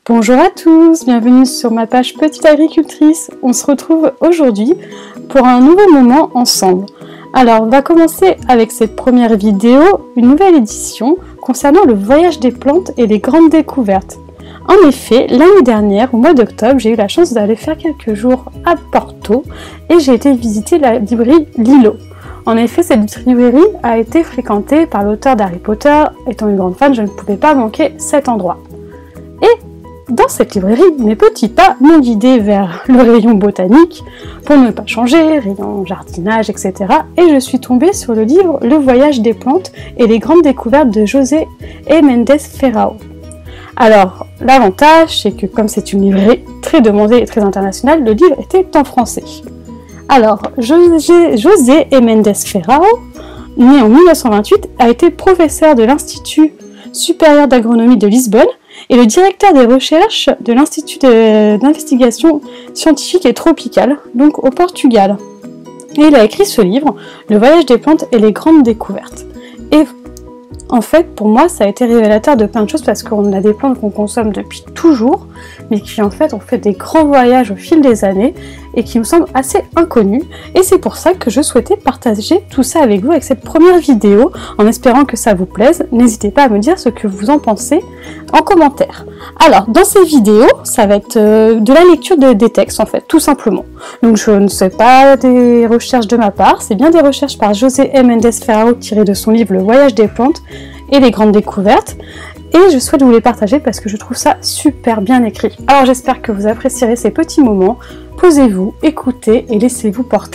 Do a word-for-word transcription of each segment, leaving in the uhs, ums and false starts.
Bonjour à tous, bienvenue sur ma page Petite Agricultrice. On se retrouve aujourd'hui pour un nouveau moment ensemble. Alors on va commencer avec cette première vidéo, une nouvelle édition concernant le voyage des plantes et les grandes découvertes. En effet, l'année dernière, au mois d'octobre, j'ai eu la chance d'aller faire quelques jours à Porto et j'ai été visiter la librairie Lilo. En effet, cette librairie a été fréquentée par l'auteur d'Harry Potter. Étant une grande fan, je ne pouvais pas manquer cet endroit. Et dans cette librairie, mes petits pas m'ont guidé vers le rayon botanique pour ne pas changer, rayon jardinage, et cetera. Et je suis tombée sur le livre Le voyage des plantes et les grandes découvertes de José E. Mendes Ferrao. Alors, l'avantage, c'est que comme c'est une librairie très demandée et très internationale, le livre était en français. Alors, José, José E. Mendes Ferrao, né en mille neuf cent vingt-huit, a été professeur de l'Institut supérieur d'agronomie de Lisbonne et le directeur des recherches de l'Institut d'investigation scientifique et tropicale, donc au Portugal. Et il a écrit ce livre, Le voyage des plantes et les grandes découvertes. Et en fait, pour moi, ça a été révélateur de plein de choses parce qu'on a des plantes qu'on consomme depuis toujours, mais qui en fait ont fait des grands voyages au fil des années et qui nous semblent assez inconnus. Et c'est pour ça que je souhaitais partager tout ça avec vous avec cette première vidéo, en espérant que ça vous plaise. N'hésitez pas à me dire ce que vous en pensez en commentaire. Alors, dans ces vidéos, ça va être euh, de la lecture de, des textes en fait, tout simplement. Donc je ne sais pas des recherches de ma part, c'est bien des recherches par José E. Mendes Ferrao tirées de son livre Le voyage des plantes et les grandes découvertes. Et je souhaite vous les partager parce que je trouve ça super bien écrit. Alors j'espère que vous apprécierez ces petits moments. Posez-vous, écoutez et laissez-vous porter.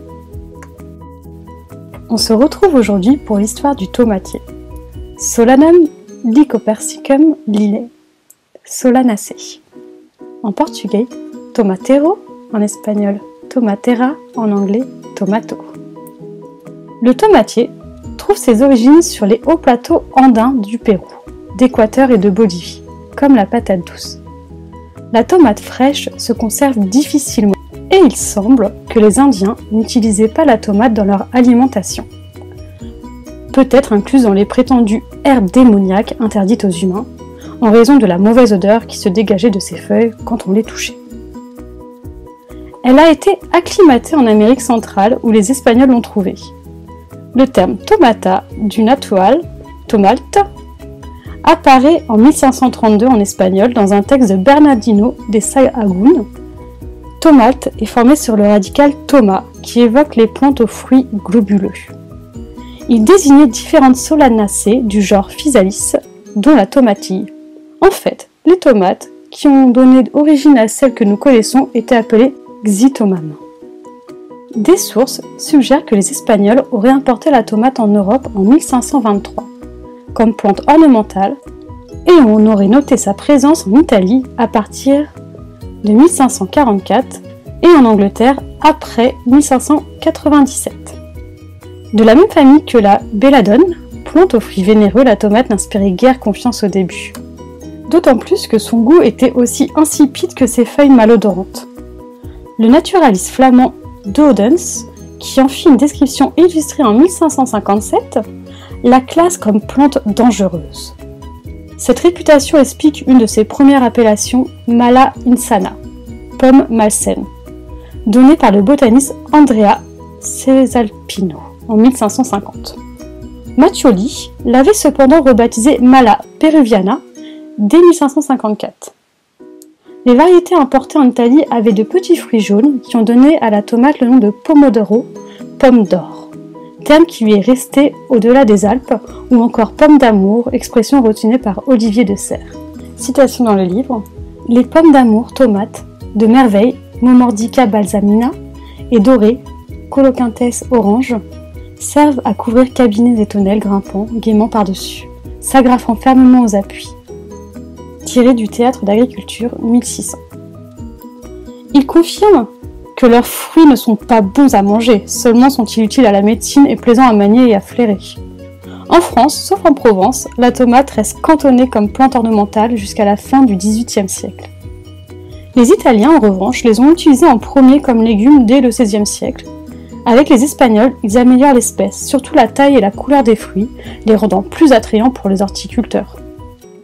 On se retrouve aujourd'hui pour l'histoire du tomatier. Solanum lycopersicum linae. Solanacée. En portugais, tomateiro, en espagnol, tomatera, en anglais, tomato. Le tomatier trouve ses origines sur les hauts plateaux andins du Pérou, d'Équateur et de Bolivie, comme la patate douce. La tomate fraîche se conserve difficilement et il semble que les Indiens n'utilisaient pas la tomate dans leur alimentation. Peut-être incluse dans les prétendues herbes démoniaques interdites aux humains, en raison de la mauvaise odeur qui se dégageait de ses feuilles quand on les touchait. Elle a été acclimatée en Amérique centrale où les Espagnols l'ont trouvée. Le terme tomata, du natural, tomate, apparaît en mille cinq cent trente-deux en espagnol dans un texte de Bernardino de Sahagún. Tomate est formé sur le radical toma, qui évoque les plantes aux fruits globuleux. Il désignait différentes solanacées du genre Physalis, dont la tomatille. En fait, les tomates, qui ont donné origine à celles que nous connaissons, étaient appelées Xytomum. Des sources suggèrent que les Espagnols auraient importé la tomate en Europe en mille cinq cent vingt-trois, comme plante ornementale, et on aurait noté sa présence en Italie à partir de mille cinq cent quarante-quatre et en Angleterre après mille cinq cent quatre-vingt-dix-sept. De la même famille que la belladone, plante aux fruits vénéreux, la tomate n'inspirait guère confiance au début. D'autant plus que son goût était aussi insipide que ses feuilles malodorantes. Le naturaliste flamand Doodens, qui en fit une description illustrée en mille cinq cent cinquante-sept, la classe comme plante dangereuse. Cette réputation explique une de ses premières appellations, Mala insana, pomme malsaine, donnée par le botaniste Andrea Cesalpino en mille cinq cent cinquante. Mattioli l'avait cependant rebaptisée Mala peruviana dès mille cinq cent cinquante-quatre. Les variétés importées en Italie avaient de petits fruits jaunes qui ont donné à la tomate le nom de pomodoro, pomme d'or, terme qui lui est resté au-delà des Alpes, ou encore pomme d'amour, expression retenue par Olivier de Serres. Citation dans le livre, « Les pommes d'amour, tomates, de merveille, Momordica balsamina, et dorées, Coloquinthes orange, servent à couvrir cabinets et tonnelles grimpant gaiement par-dessus, s'agrafant fermement aux appuis. » Tiré du théâtre d'agriculture mille six cents. Il confirme que leurs fruits ne sont pas bons à manger, seulement sont-ils utiles à la médecine et plaisants à manier et à flairer. En France, sauf en Provence, la tomate reste cantonnée comme plante ornementale jusqu'à la fin du dix-huitième siècle. Les Italiens, en revanche, les ont utilisés en premier comme légumes dès le seizième siècle. Avec les Espagnols, ils améliorent l'espèce, surtout la taille et la couleur des fruits, les rendant plus attrayants pour les horticulteurs.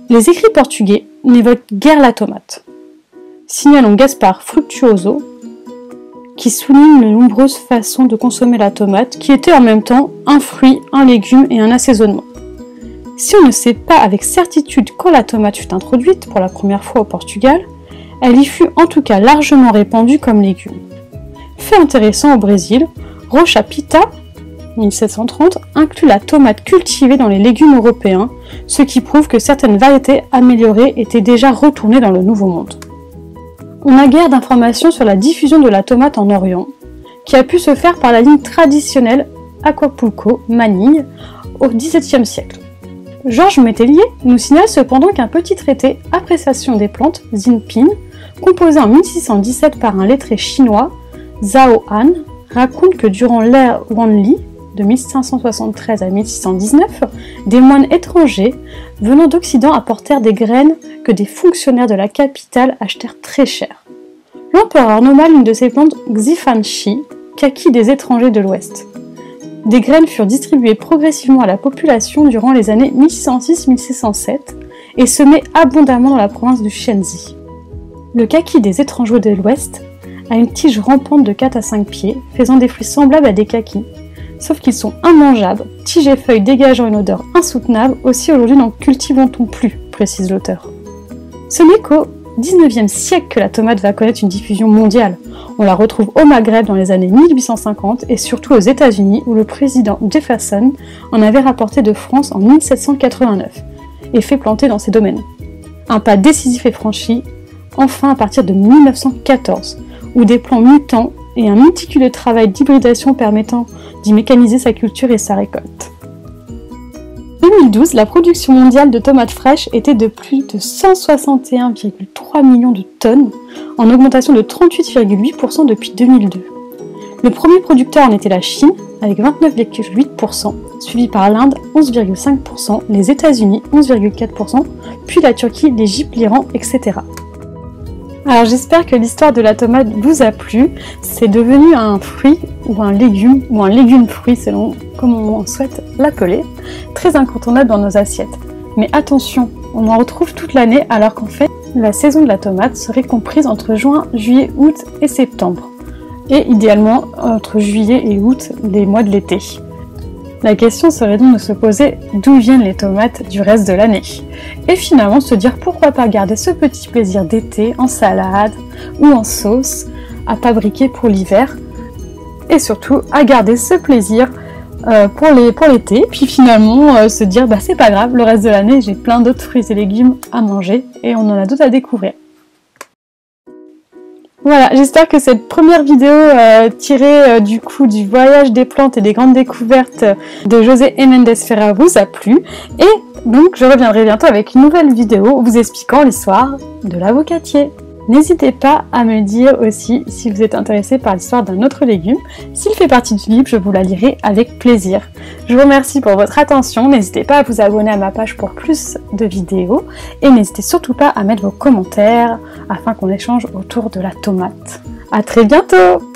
Les écrits portugais n'évoquent guère la tomate. Signalons Gaspar Fructuoso, qui souligne les nombreuses façons de consommer la tomate, qui était en même temps un fruit, un légume et un assaisonnement. Si on ne sait pas avec certitude quand la tomate fut introduite pour la première fois au Portugal, elle y fut en tout cas largement répandue comme légume. Fait intéressant au Brésil, Rocha Pita, mille sept cent trente, inclut la tomate cultivée dans les légumes européens, ce qui prouve que certaines variétés améliorées étaient déjà retournées dans le Nouveau Monde. On n'a guère d'informations sur la diffusion de la tomate en Orient, qui a pu se faire par la ligne traditionnelle Acapulco-Manille au dix-septième siècle. Georges Métellier nous signale cependant qu'un petit traité Appréciation des plantes, Zinpin, composé en mille six cent dix-sept par un lettré chinois, Zhao Han, raconte que durant l'ère Wanli, de mille cinq cent soixante-treize à mille six cent dix-neuf, des moines étrangers venant d'Occident apportèrent des graines que des fonctionnaires de la capitale achetèrent très cher. L'empereur nomma l'une de ces plantes Xifanxi, kaki des étrangers de l'Ouest. Des graines furent distribuées progressivement à la population durant les années mille six cent six à mille six cent sept et semées abondamment dans la province du Shenzi. Le kaki des étrangers de l'Ouest a une tige rampante de quatre à cinq pieds, faisant des fruits semblables à des kakis, sauf qu'ils sont immangeables, tiges et feuilles dégageant une odeur insoutenable, aussi aujourd'hui n'en cultivons-t-on plus, précise l'auteur. Ce n'est qu'au dix-neuvième siècle que la tomate va connaître une diffusion mondiale. On la retrouve au Maghreb dans les années mille huit cent cinquante et surtout aux États-Unis où le président Jefferson en avait rapporté de France en mille sept cent quatre-vingt-neuf et fait planter dans ces domaines. Un pas décisif est franchi, enfin à partir de mille neuf cent quatorze, où des plants mutants et un méticuleux travail d'hybridation permettant d'y mécaniser sa culture et sa récolte. En deux mille douze, la production mondiale de tomates fraîches était de plus de cent soixante et un virgule trois millions de tonnes, en augmentation de trente-huit virgule huit pour cent depuis deux mille deux. Le premier producteur en était la Chine, avec vingt-neuf virgule huit pour cent, suivi par l'Inde, onze virgule cinq pour cent, les États-Unis, onze virgule quatre pour cent, puis la Turquie, l'Égypte, l'Iran, et cetera. Alors j'espère que l'histoire de la tomate vous a plu. C'est devenu un fruit ou un légume, ou un légume-fruit selon comment on souhaite l'appeler, très incontournable dans nos assiettes. Mais attention, on en retrouve toute l'année alors qu'en fait, la saison de la tomate serait comprise entre juin, juillet, août et septembre. Et idéalement entre juillet et août, les mois de l'été. La question serait donc de se poser d'où viennent les tomates du reste de l'année. Et finalement se dire pourquoi pas garder ce petit plaisir d'été en salade ou en sauce à fabriquer pour l'hiver. Et surtout à garder ce plaisir euh, pour les, pour l'été. Puis finalement euh, se dire bah c'est pas grave, le reste de l'année j'ai plein d'autres fruits et légumes à manger et on en a d'autres à découvrir. Voilà, j'espère que cette première vidéo euh, tirée euh, du coup du voyage des plantes et des grandes découvertes de José Méndez Ferrer vous a plu. Et donc je reviendrai bientôt avec une nouvelle vidéo vous expliquant l'histoire de l'avocatier. N'hésitez pas à me dire aussi si vous êtes intéressé par l'histoire d'un autre légume. S'il fait partie du livre, je vous la lirai avec plaisir. Je vous remercie pour votre attention. N'hésitez pas à vous abonner à ma page pour plus de vidéos. Et n'hésitez surtout pas à mettre vos commentaires afin qu'on échange autour de la tomate. À très bientôt!